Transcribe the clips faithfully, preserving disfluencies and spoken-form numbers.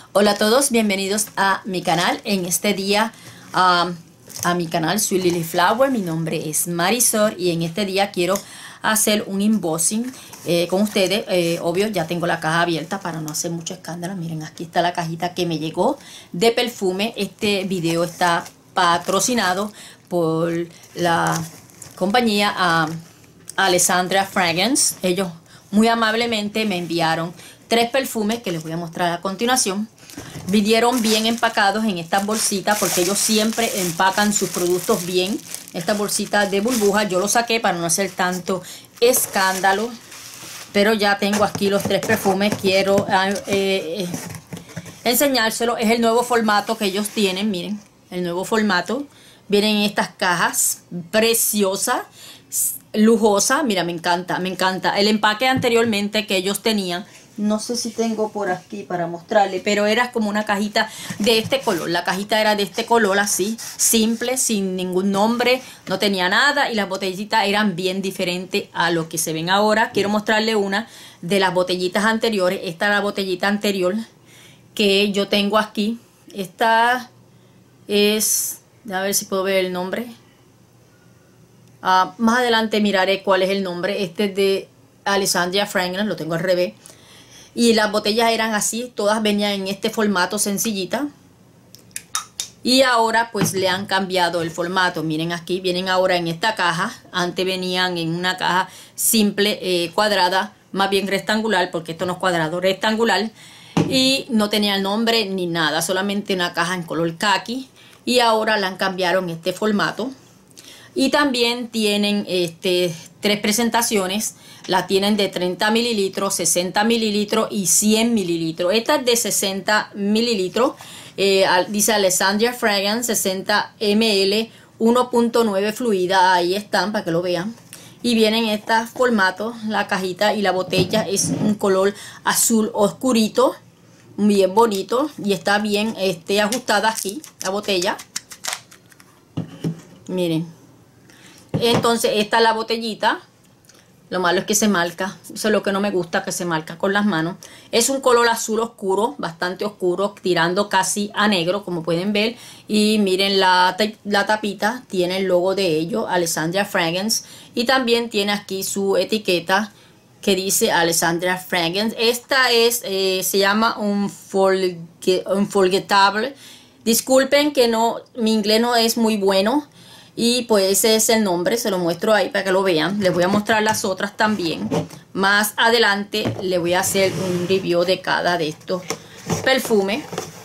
Hola a todos, bienvenidos a mi canal. En este día um, a mi canal Sweet Lily Flower. Mi nombre es Marisol y en este día quiero hacer un unboxing eh, con ustedes. eh, Obvio, ya tengo la caja abierta para no hacer mucho escándalo. Miren, aquí está la cajita que me llegó de perfume. Este video está patrocinado por la compañía uh, Alessandria Fragrance. Ellos muy amablemente me enviaron tres perfumes que les voy a mostrar a continuación. Vinieron bien empacados en estas bolsitas porque ellos siempre empacan sus productos bien. Estas bolsitas de burbujas yo lo saqué para no hacer tanto escándalo. Pero ya tengo aquí los tres perfumes. Quiero eh, eh, enseñárselo. Es el nuevo formato que ellos tienen. Miren, el nuevo formato. Vienen en estas cajas preciosas, lujosa. Mira, me encanta, me encanta. El empaque anteriormente que ellos tenían, no sé si tengo por aquí para mostrarle, pero era como una cajita de este color. La cajita era de este color así, simple, sin ningún nombre, no tenía nada y las botellitas eran bien diferentes a lo que se ven ahora. Quiero mostrarle una de las botellitas anteriores. Esta es la botellita anterior que yo tengo aquí. Esta es, a ver si puedo ver el nombre. Uh, más adelante miraré cuál es el nombre. Este es de Alessandria Fragrance, lo tengo al revés. Y las botellas eran así, todas venían en este formato sencillita. Y ahora pues le han cambiado el formato. Miren aquí, vienen ahora en esta caja. Antes venían en una caja simple, eh, cuadrada, más bien rectangular, porque esto no es cuadrado, rectangular. Y no tenía el nombre ni nada, solamente una caja en color khaki. Y ahora la han cambiado en este formato. Y también tienen este, tres presentaciones. La tienen de treinta mililitros, sesenta mililitros y cien mililitros. Esta es de sesenta mililitros. Eh, dice Alessandria Fragrance, sesenta mililitros, uno punto nueve fluida. Ahí están para que lo vean. Y vienen en estos formatos. La cajita y la botella es un color azul oscurito. Bien bonito. Y está bien este, ajustada aquí la botella. Miren. Entonces esta es la botellita. Lo malo es que se marca. Eso es lo que no me gusta, que se marca con las manos. Es un color azul oscuro, bastante oscuro, tirando casi a negro, como pueden ver. Y miren la, la tapita, tiene el logo de ellos, Alessandria Fragrance. Y también tiene aquí su etiqueta que dice Alessandria Fragrance. Esta es, eh, se llama un Unforgettable. Disculpen que no, mi inglés no es muy bueno. Y pues ese es el nombre, se lo muestro ahí para que lo vean. Les voy a mostrar las otras también. Más adelante les voy a hacer un review de cada de estos perfumes.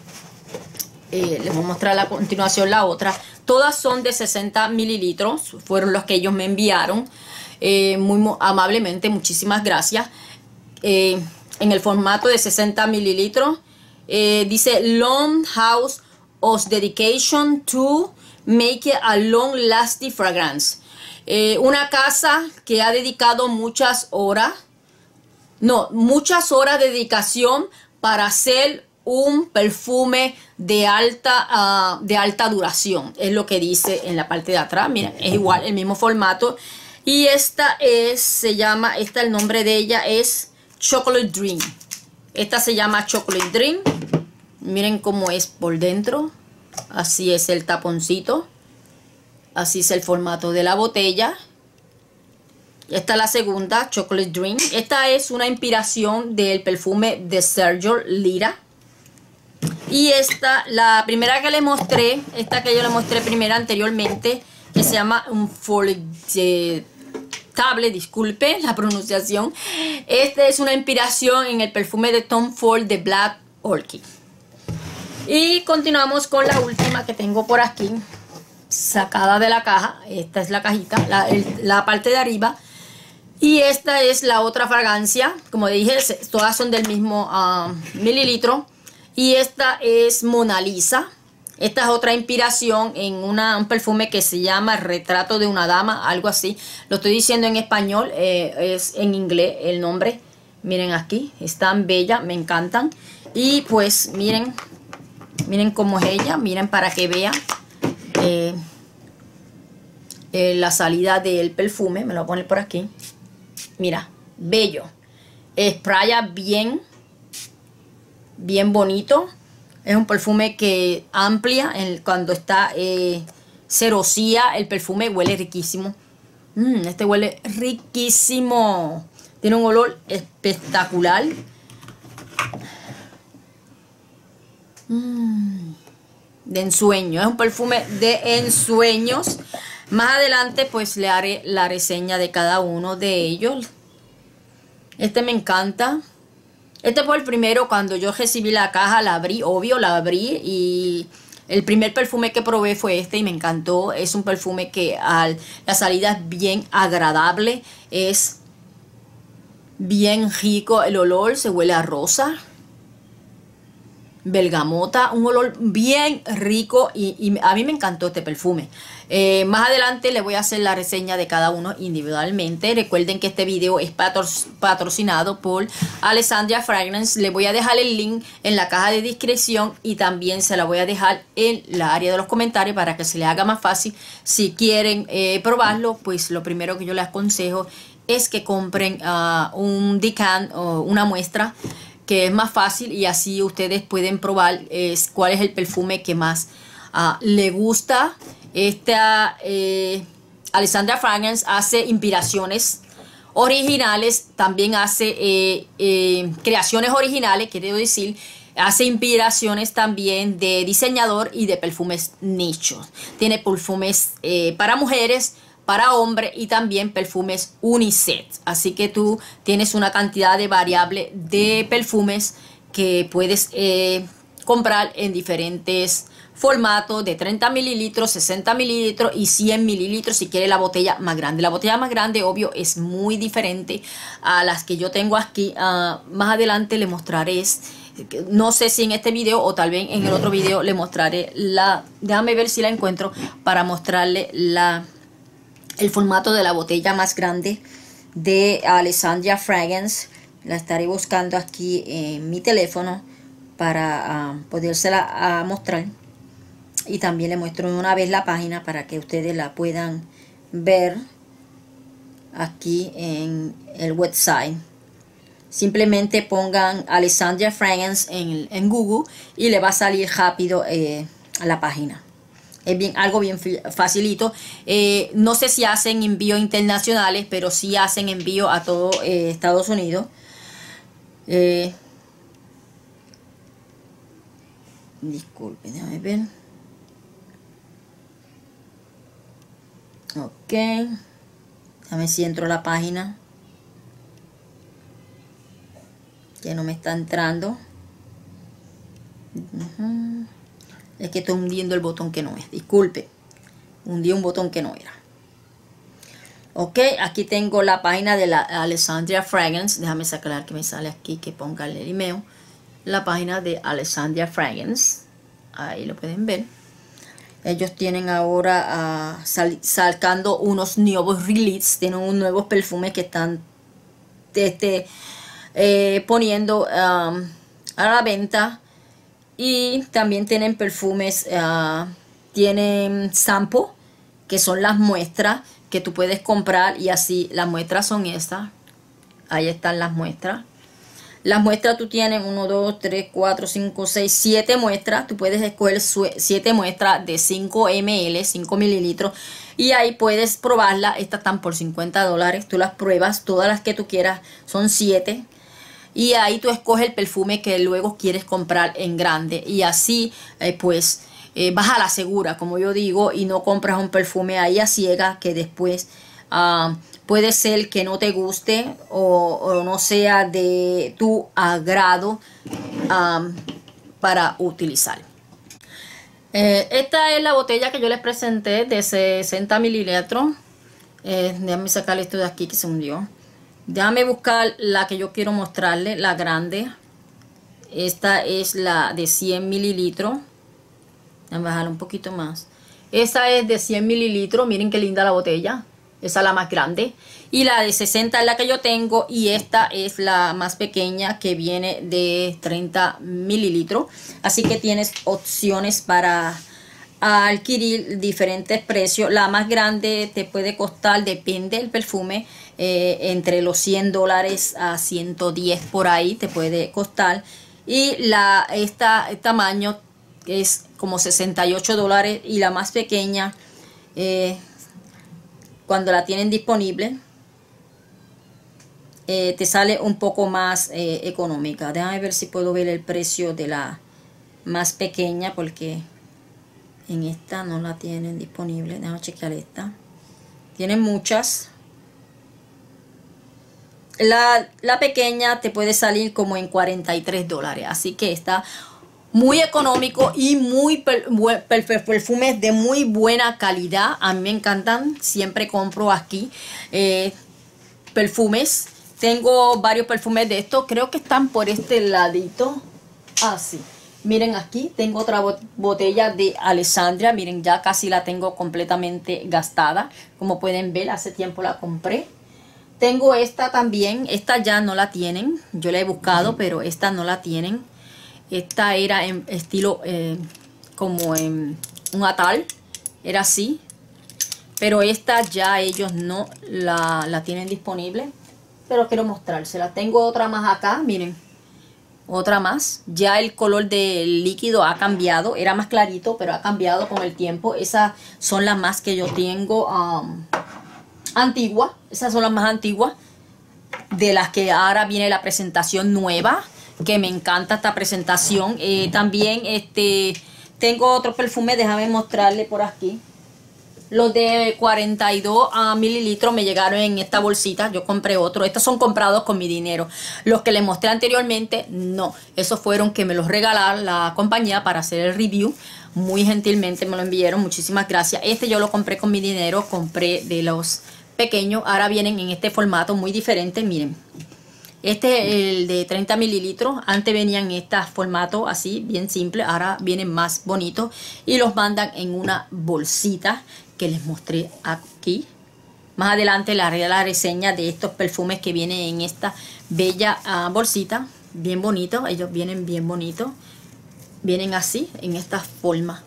Eh, les voy a mostrar a continuación la otra. Todas son de sesenta mililitros, fueron los que ellos me enviaron. Eh, muy amablemente, muchísimas gracias. Eh, en el formato de sesenta mililitros, eh, dice Long House of Dedication to Make a Long Lasting Fragrance. Eh, una casa que ha dedicado muchas horas, no, muchas horas de dedicación para hacer un perfume de alta, uh, de alta duración. Es lo que dice en la parte de atrás. Miren, es igual, el mismo formato. Y esta es, se llama, esta el nombre de ella es Chocolate Dream. Esta se llama Chocolate Dream. Miren cómo es por dentro. Así es el taponcito. Así es el formato de la botella. Esta es la segunda, Chocolate Dream. Esta es una inspiración del perfume de Sergio Lira. Y esta, la primera que le mostré, esta que yo le mostré primero anteriormente, que se llama Unforgettable, disculpe la pronunciación. Esta es una inspiración en el perfume de Tom Ford de Black Orchid. Y continuamos con la última que tengo por aquí, sacada de la caja. Esta es la cajita, la, el, la parte de arriba. Y esta es la otra fragancia. Como dije, todas son del mismo uh, mililitro. Y esta es Mona Lisa. Esta es otra inspiración en una, un perfume que se llama Retrato de una Dama, algo así. Lo estoy diciendo en español, eh, es en inglés el nombre. Miren aquí, es tan bella, me encantan. Y pues miren... Miren cómo es ella, miren para que vean eh, eh, la salida del perfume. Me lo voy a poner por aquí. Mira, bello. Spraya bien, bien bonito. Es un perfume que amplia en, cuando está eh, se rocía. El perfume huele riquísimo. Mm, este huele riquísimo. Tiene un olor espectacular. Mm, de ensueño. Es un perfume de ensueños. Más adelante pues le haré la reseña de cada uno de ellos. Este me encanta. Este fue el primero. Cuando yo recibí la caja, la abrí, obvio, la abrí. Y el primer perfume que probé fue este y me encantó. Es un perfume que al, la salida es bien agradable. Es bien rico el olor. Se huele a rosa, bergamota, un olor bien rico y, y a mí me encantó este perfume. Eh, más adelante les voy a hacer la reseña de cada uno individualmente. Recuerden que este video es patro patrocinado por Alessandria Fragrance. Les voy a dejar el link en la caja de descripción y también se la voy a dejar en la área de los comentarios para que se les haga más fácil. Si quieren eh, probarlo, pues lo primero que yo les aconsejo es que compren uh, un decant o una muestra, que es más fácil y así ustedes pueden probar eh, cuál es el perfume que más uh, le gusta. Esta eh, Alessandria Fragrance hace inspiraciones originales, también hace eh, eh, creaciones originales, quiero decir, hace inspiraciones también de diseñador y de perfumes nichos. Tiene perfumes eh, para mujeres, para hombres y también perfumes unisex. Así que tú tienes una cantidad de variable de perfumes que puedes eh, comprar en diferentes formatos de treinta mililitros, sesenta mililitros y cien mililitros si quieres la botella más grande. La botella más grande, obvio, es muy diferente a las que yo tengo aquí. Uh, más adelante le mostraré, no sé si en este video o tal vez en el otro video le mostraré la, déjame ver si la encuentro para mostrarle la... el formato de la botella más grande de Alessandria Fragrance. La estaré buscando aquí en mi teléfono para uh, podérsela uh, mostrar. Y también le muestro una vez la página para que ustedes la puedan ver aquí en el website. Simplemente pongan Alessandria Fragrance en, en Google y le va a salir rápido eh, a la página. Es bien, algo bien facilito. Eh, no sé si hacen envíos internacionales, pero sí hacen envío a todo eh, Estados Unidos. Eh, disculpen, déjame ver. Ok. Déjame si entro a la página. Que no me está entrando. Uh-huh. Es que estoy hundiendo el botón que no es. Disculpe. Hundí un botón que no era. Ok, aquí tengo la página de la Alessandria Fragrance. Déjame sacar que me sale aquí, que ponga el email. La página de Alessandria Fragrance. Ahí lo pueden ver. Ellos tienen ahora uh, sal, sacando unos nuevos releases. Tienen unos nuevos perfumes que están este, eh, poniendo um, a la venta. Y también tienen perfumes, uh, tienen sample, que son las muestras que tú puedes comprar. Y así, las muestras son estas. Ahí están las muestras. Las muestras tú tienes uno, dos, tres, cuatro, cinco, seis, siete muestras. Tú puedes escoger siete muestras de cinco mililitros, cinco mililitros. Y ahí puedes probarlas. Estas están por cincuenta dólares. Tú las pruebas, todas las que tú quieras. Son siete. Y ahí tú escoges el perfume que luego quieres comprar en grande. Y así, eh, pues, eh, vas a la segura, como yo digo. Y no compras un perfume ahí a ciega que después uh, puede ser que no te guste o, o no sea de tu agrado um, para utilizar. Eh, esta es la botella que yo les presenté de sesenta mililitros. Eh, déjame sacar esto de aquí que se hundió. Déjame buscar la que yo quiero mostrarle, la grande. Esta es la de cien mililitros. Voy a bajarla un poquito más. Esta es de cien mililitros. Miren qué linda la botella. Esa es la más grande. Y la de sesenta es la que yo tengo. Y esta es la más pequeña que viene de treinta mililitros. Así que tienes opciones para adquirir diferentes precios. La más grande te puede costar, depende del perfume, eh, entre los cien dólares a ciento diez por ahí te puede costar. y la esta el tamaño es como sesenta y ocho dólares, y la más pequeña eh, cuando la tienen disponible eh, te sale un poco más eh, económica. Déjame ver si puedo ver el precio de la más pequeña, porque en esta no la tienen disponible. Déjame chequear esta. Tienen muchas. La, la pequeña te puede salir como en cuarenta y tres dólares. Así que está muy económico y muy per, per, per, perfumes de muy buena calidad. A mí me encantan. Siempre compro aquí eh, perfumes. Tengo varios perfumes de estos. Creo que están por este ladito. Ah, sí. Miren, aquí tengo otra botella de Alessandria. Miren, ya casi la tengo completamente gastada. Como pueden ver, hace tiempo la compré. Tengo esta también. Esta ya no la tienen. Yo la he buscado, pero esta no la tienen. Esta era en estilo eh, como en un atal. Era así. Pero esta ya ellos no la, la tienen disponible. Pero quiero mostrársela. Tengo otra más acá. Miren. Otra más. Ya el color del líquido ha cambiado. Era más clarito, pero ha cambiado con el tiempo. Esas son las más que yo tengo um, antiguas. Esas son las más antiguas. De las que ahora viene la presentación nueva. Que me encanta esta presentación. Eh, también este tengo otro perfume. Déjame mostrarle por aquí. Los de cuarenta y dos uh, mililitros me llegaron en esta bolsita. Yo compré otro. Estos son comprados con mi dinero. Los que les mostré anteriormente, no. Esos fueron que me los regalaron la compañía para hacer el review. Muy gentilmente me lo enviaron. Muchísimas gracias. Este yo lo compré con mi dinero. Compré de los pequeños. Ahora vienen en este formato muy diferente. Miren. Este es el de treinta mililitros. Antes venían en este formato así, bien simple. Ahora vienen más bonitos. Y los mandan en una bolsita que les mostré aquí. Más adelante les haré la reseña de estos perfumes que vienen en esta bella uh, bolsita. Bien bonito. Ellos vienen bien bonitos. Vienen así, en esta forma.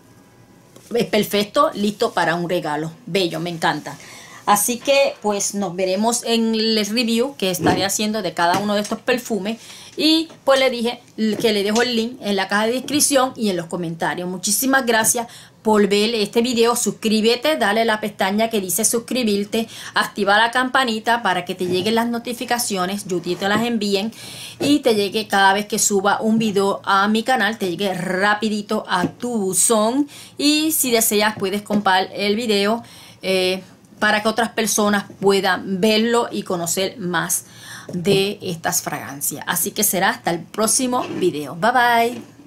Es perfecto, listo para un regalo. Bello, me encanta. Así que pues nos veremos en el review que estaré haciendo de cada uno de estos perfumes. Y pues le dije que le dejo el link en la caja de descripción y en los comentarios. Muchísimas gracias por ver este video. Suscríbete, dale a la pestaña que dice suscribirte, activa la campanita para que te lleguen las notificaciones, yo te las envíen y te llegue cada vez que suba un video a mi canal, te llegue rapidito a tu buzón. Y si deseas puedes compartir el video eh, para que otras personas puedan verlo y conocer más de estas fragancias. Así que será hasta el próximo video. Bye bye.